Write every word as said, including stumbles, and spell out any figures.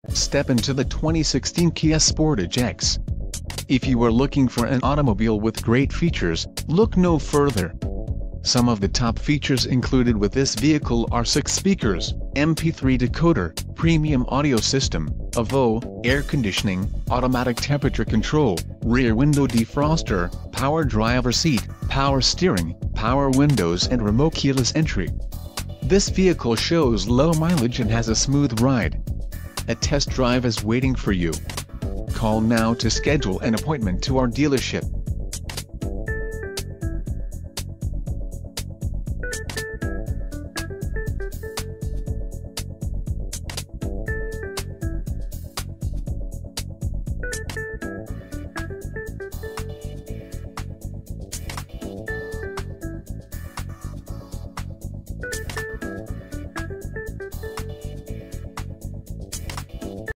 Step into the twenty sixteen Kia Sportage X. If you are looking for an automobile with great features, look no further. Some of the top features included with this vehicle are six speakers, M P three decoder, premium audio system, A V O, air conditioning, automatic temperature control, rear window defroster, power driver seat, power steering, power windows and remote keyless entry. This vehicle shows low mileage and has a smooth ride. A test drive is waiting for you. Call now to schedule an appointment to our dealership.